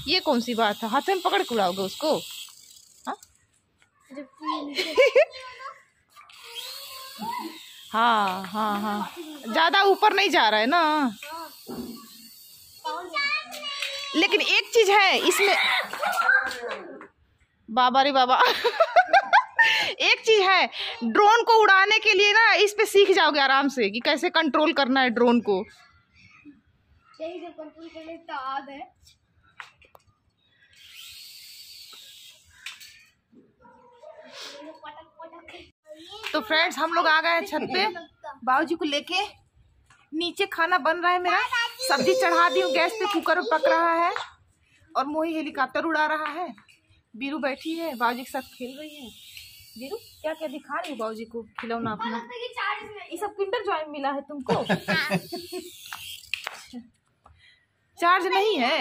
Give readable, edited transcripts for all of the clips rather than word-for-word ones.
ये कौन सी बात है, हाथ में पकड़ के उड़ाओगे उसको? हाँ हाँ हाँ, ज्यादा ऊपर नहीं जा रहा है ना। लेकिन एक चीज है इसमें, बाबा रे बाबा एक चीज है, ड्रोन को उड़ाने के लिए ना इस पे सीख जाओगे आराम से कि कैसे कंट्रोल करना है ड्रोन को। कंट्रोल करने तो आद है। तो फ्रेंड्स हम लोग आ गए हैं छत पे बाबूजी को लेके। नीचे खाना बन रहा है मेरा, सब्जी चढ़ा दी हूँ गैस पे, कुकर में पक रहा है और मोही हेलीकॉप्टर उड़ा रहा है। बीरू बैठी है बाबूजी के साथ खेल रही है। बीरू क्या क्या दिखा रही हो बाबूजी को खिलौना अपना? ये सब किंडर जॉय मिला है तुमको? चार्ज नहीं है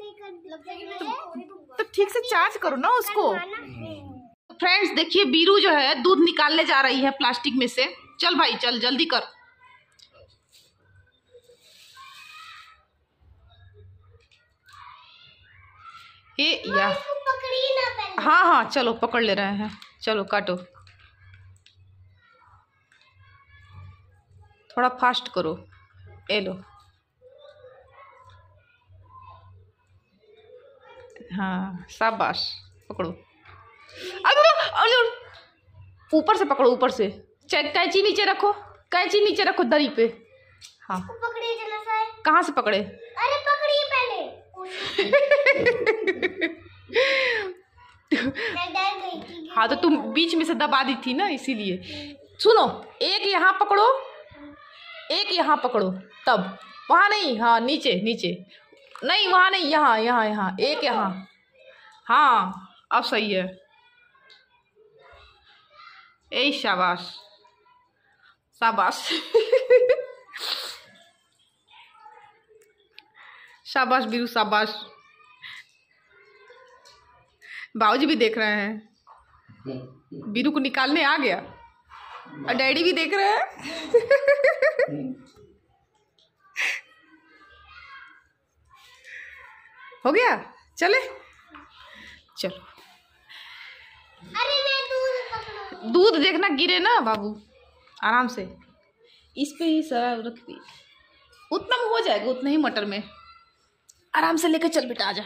तो ठीक से चार्ज करो ना उसको। फ्रेंड्स देखिए बीरू जो है दूध निकालने जा रही है प्लास्टिक में से। चल भाई चल जल्दी कर। ये या हाँ हाँ चलो पकड़ ले रहे हैं, चलो काटो, थोड़ा फास्ट करो। ये लो, हाँ शाबाश, पकड़ो। ऊपर से पकड़ो, ऊपर से। कैंची नीचे रखो, कैंची नीचे रखो दरी पे। हाँ कहाँ से पकड़े? अरे पकड़िए पहले। हाँ तो तुम बीच में से दबा दी थी ना इसीलिए। सुनो, एक यहाँ पकड़ो, एक यहाँ पकड़ो, तब वहाँ नहीं, हाँ नीचे नीचे नहीं, वहाँ नहीं, यहाँ यहाँ यहाँ, एक यहाँ। हाँ अब सही है। ए शाबाश शाबाश शाबाश बीरू शाबाश। बाबूजी भी देख रहे हैं, बीरू को निकालने आ गया और डैडी भी देख रहे हैं। हो गया, चले चलो। अरे मैं दूध देखना गिरे ना बाबू, आराम से इस पे ही सारा रख दी, उतना में हो जाएगा, उतना ही मटर में। आराम से लेकर चल बेटा, आजा।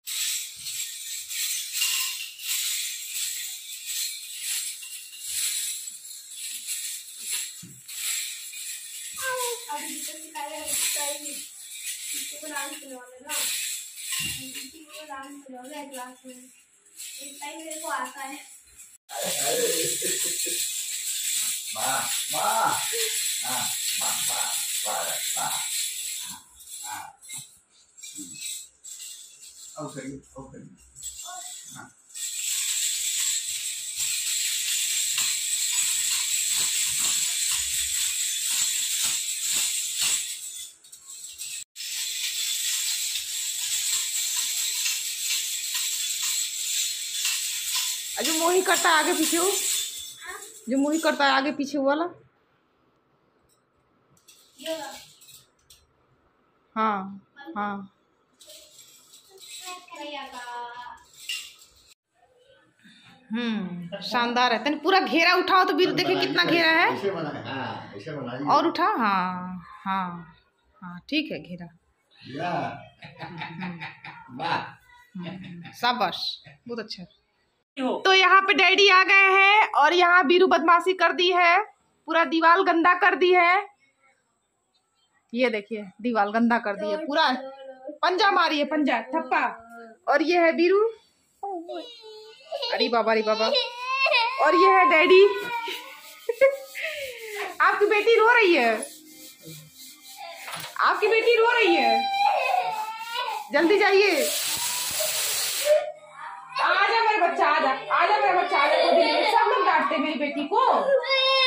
क्लास में इस टाइम मेरे को आता है। माँ माँ हाँ माँ माँ माँ हाँ ओके ओके हाँ। जो मोही करता है आगे पीछे, वो जो मोही करता है आगे पीछे वाला, हाँ हाँ। शानदार है। तने पूरा घेरा उठाओ तो बीरू देखे कितना घेरा है। और उठा, हाँ हाँ हाँ ठीक है घेरा। शाबाश, बहुत अच्छा। तो यहाँ पे डैडी आ गए हैं और यहाँ बीरू बदमाशी कर दी है, पूरा दीवार गंदा कर दी है। ये देखिए दीवार गंदा कर दी है, पूरा पंजा मारी है, पंजा थप्पा। और ये है बीरू, अरे बाबा रे बाबा। और ये है डैडी। आपकी बेटी रो रही है, आपकी बेटी रो रही है, जल्दी जाइए। आजा मेरे बच्चा, आजा आजा मेरा बच्चा, आजा। सब लोग डांटते मेरी बेटी को।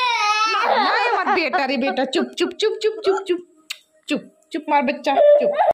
ना मत बेटा रे बेटा, चुप चुप चुप चुप चुप चुप चुप चुप, मार बच्चा चुप।